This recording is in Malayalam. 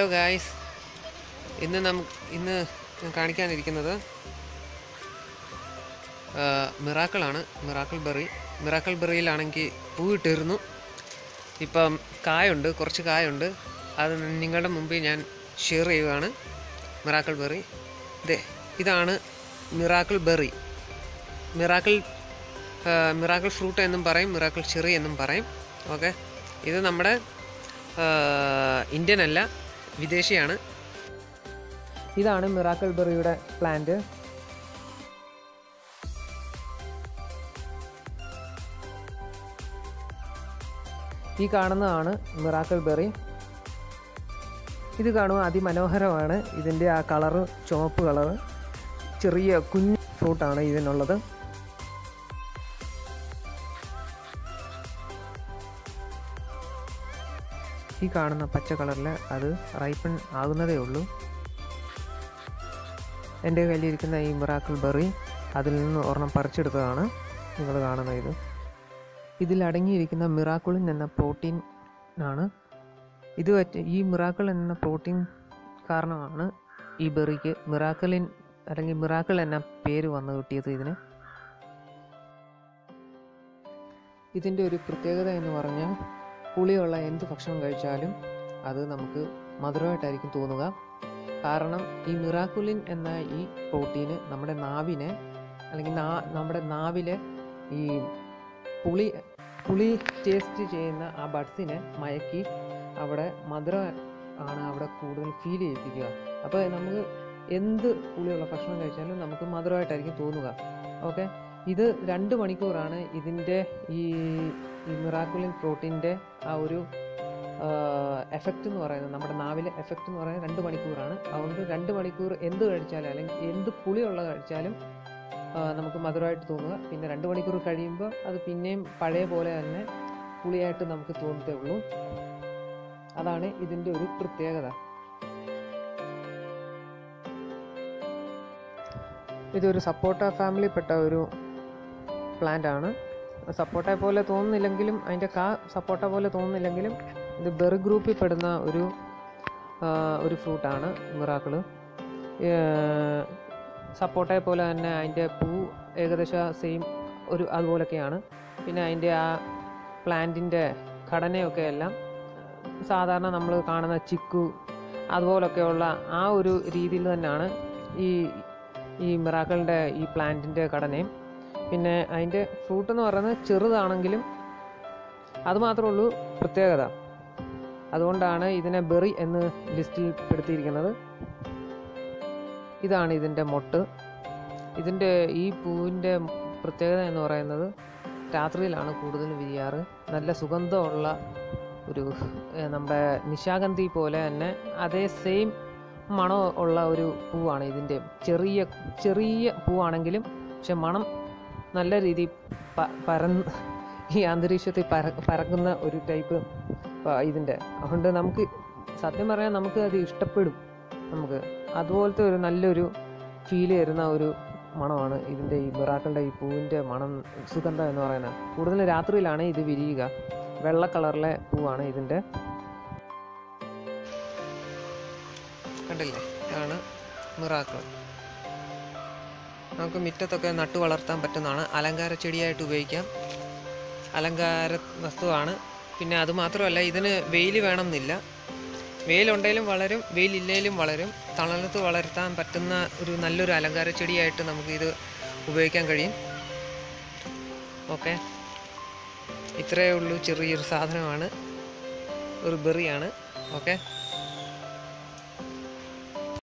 ഹലോ ഗായ്സ്, ഇന്ന് ഞാൻ കാണിക്കാനിരിക്കുന്നത് മിറാക്കിളാണ്. മിറാക്കിൾ ബെറിയിലാണെങ്കിൽ പൂവിട്ടിരുന്നു. ഇപ്പം കായുണ്ട്, കുറച്ച് കായുണ്ട്. അത് നിങ്ങളുടെ മുമ്പിൽ ഞാൻ ഷെയർ ചെയ്യുകയാണ്. മിറാക്കിൾ ബെറി ഇതാണ് മിറാക്കിൾ ബെറി. മിറാക്കിൾ ഫ്രൂട്ട് എന്നും പറയും, മിറാക്കിൾ ചെറി എന്നും പറയും. ഓക്കെ, ഇത് നമ്മുടെ ഇന്ത്യൻ അല്ല, വിദേശിയാണ്. ഇതാണ് മിറാക്കിൾ ബെറിയുടെ പ്ലാന്റ്. ഈ കാണുന്നതാണ് മിറാക്കിൾ ബെറി. ഇത് കാണുമ്പോൾ അതിമനോഹരമാണ്. ഇതിൻ്റെ ആ കളറ്, ചുവപ്പ് കളറ്, ചെറിയ കുഞ്ഞു ഫ്രൂട്ടാണ് ഇതിനുള്ളത്. ഈ കാണുന്ന പച്ച കളറിൽ അത് റൈപ്പൺ ആകുന്നതേ ഉള്ളൂ. എൻ്റെ കയ്യിലിരിക്കുന്ന ഈ മിറാക്കിൾ ബെറി അതിൽ നിന്ന് ഒരെണ്ണം പറിച്ചെടുത്തതാണ് നിങ്ങൾ കാണുന്നത്. ഇതിൽ അടങ്ങിയിരിക്കുന്ന മിറാക്കിളിൻ എന്ന പ്രോട്ടീൻ ആണ്. ഈ മിറാക്കിൾ എന്ന പ്രോട്ടീൻ കാരണമാണ് ഈ ബെറിക്ക് മിറാക്കിളിൻ അല്ലെങ്കിൽ മിറാക്കിൾ എന്ന പേര് വന്നു കിട്ടിയത്. ഇതിൻ്റെ ഒരു പ്രത്യേകത എന്ന് പറഞ്ഞാൽ പുളിയുള്ള എന്ത് ഭക്ഷണം കഴിച്ചാലും അത് നമുക്ക് മധുരമായിട്ടായിരിക്കും തോന്നുക. കാരണം ഈ മിറാക്കുലിൻ എന്ന ഈ പ്രോട്ടീന് നമ്മുടെ നാവിനെ അല്ലെങ്കിൽ നമ്മുടെ നാവിലെ ഈ പുളി ടേസ്റ്റ് ചെയ്യുന്ന ആ ബഡ്സിനെ മയക്കി അവിടെ മധുരം ആണ് അവിടെ കൂടുതൽ ഫീൽ ചെയ്യിപ്പിക്കുക. അപ്പോൾ നമുക്ക് എന്ത് പുളിയുള്ള ഭക്ഷണം കഴിച്ചാലും നമുക്ക് മധുരമായിട്ടായിരിക്കും തോന്നുക. ഓക്കെ, ഇത് 2 മണിക്കൂറാണ് ഇതിൻ്റെ ഈ മിറാക്കുലിൻ പ്രോട്ടീൻ്റെ ആ ഒരു എഫക്റ്റ് എന്ന് പറയുന്നത്. നമ്മുടെ നാവിലെ എഫക്റ്റ് എന്ന് പറയുന്നത് 2 മണിക്കൂറാണ്. അതുകൊണ്ട് 2 മണിക്കൂർ എന്ത് കഴിച്ചാലും അല്ലെങ്കിൽ എന്ത് പുളിയുള്ള കഴിച്ചാലും നമുക്ക് മധുരമായിട്ട് തോന്നുക. പിന്നെ 2 മണിക്കൂർ കഴിയുമ്പോൾ അത് പിന്നെയും പഴയ പോലെ തന്നെ പുളിയായിട്ട് നമുക്ക് തോന്നത്തേ ഉള്ളൂ. അതാണ് ഇതിൻ്റെ ഒരു പ്രത്യേകത. ഇതൊരു സപ്പോട്ട ഫാമിലിയിൽപ്പെട്ട ഒരു പ്ലാന്റ് ആണ്. സപ്പോട്ട പോലെ തോന്നുന്നില്ലെങ്കിലും, അതിൻ്റെ സപ്പോട്ട പോലെ തോന്നുന്നില്ലെങ്കിലും ഇത് ബെറി ഗ്രൂപ്പിൽ പെടുന്ന ഒരു ഫ്രൂട്ടാണ് മിറാക്കിൾ. സപ്പോട്ടയെ പോലെ തന്നെ അതിൻ്റെ പൂ ഏകദേശം സെയിം അതുപോലൊക്കെയാണ്. പിന്നെ അതിൻ്റെ ആ പ്ലാന്റിൻ്റെ ഘടനയൊക്കെ എല്ലാം സാധാരണ നമ്മൾ കാണുന്ന ചിക്കു അതുപോലൊക്കെയുള്ള ആ ഒരു രീതിയിൽ തന്നെയാണ് ഈ മിറാക്കിളിൻ്റെ ഈ പ്ലാന്റിൻ്റെ ഘടനയും. പിന്നെ അതിൻ്റെ ഫ്രൂട്ട് എന്ന് പറയുന്നത് ചെറുതാണെങ്കിലും അതുമാത്രമേ ഉള്ളൂ പ്രത്യേകത. അതുകൊണ്ടാണ് ഇതിനെ ബെറി എന്ന് ലിസ്റ്റിൽ പെടുത്തിയിരിക്കുന്നത്. ഇതാണ് ഇതിൻ്റെ മൊട്ട്. ഇതിൻ്റെ ഈ പൂവിൻ്റെ പ്രത്യേകത എന്ന് പറയുന്നത് രാത്രിയിലാണ് കൂടുതൽ വിരിയാറ്. നല്ല സുഗന്ധമുള്ള ഒരു നമ്മുടെ നിശാഗന്ധി പോലെ തന്നെ അതേ സെയിം മണം ഉള്ള ഒരു പൂവാണ് ഇതിൻ്റെ. ചെറിയ പൂവാണെങ്കിലും പക്ഷെ മണം നല്ല രീതിയിൽ ഈ അന്തരീക്ഷത്തിൽ പരക്കുന്ന ഒരു ടൈപ്പ് ഇതിൻ്റെ. അതുകൊണ്ട് നമുക്ക് സത്യം പറയാൻ നമുക്ക് അത് ഇഷ്ടപ്പെടും. നമുക്ക് അതുപോലത്തെ ഒരു നല്ലൊരു ഫീൽ തരുന്ന ഒരു മണമാണ് ഇതിൻ്റെ ഈ മിറാക്കിളിൻ്റെ ഈ പൂവിൻ്റെ മണം, സുഗന്ധം എന്ന് പറയുന്നത്. കൂടുതൽ രാത്രിയിലാണ് ഇത് വിരിയുക. വെള്ള കളറിലെ പൂവാണ് ഇതിൻ്റെ. കണ്ടില്ലേ, ഇതാണ് മിറാക്കിൾ. നമുക്ക് മുറ്റത്തൊക്കെ നട്ടു വളർത്താൻ പറ്റുന്നതാണ്. അലങ്കാര ചെടിയായിട്ട് ഉപയോഗിക്കാം. അലങ്കാര വസ്തുവാണ്. പിന്നെ അതുമാത്രമല്ല, ഇതിന് വെയിൽ വേണമെന്നില്ല. വെയിലുണ്ടെങ്കിലും വളരും, വെയിലില്ലെങ്കിലും വളരും. തണലത്ത് വളർത്താൻ പറ്റുന്ന ഒരു നല്ലൊരു അലങ്കാര ചെടിയായിട്ട് നമുക്കിത് ഉപയോഗിക്കാൻ കഴിയും. ഓക്കെ, ഇത്രയേ ഉള്ളൂ. ചെറിയൊരു സാധനമാണ്, ഒരു ബെറിയാണ്. ഓക്കെ.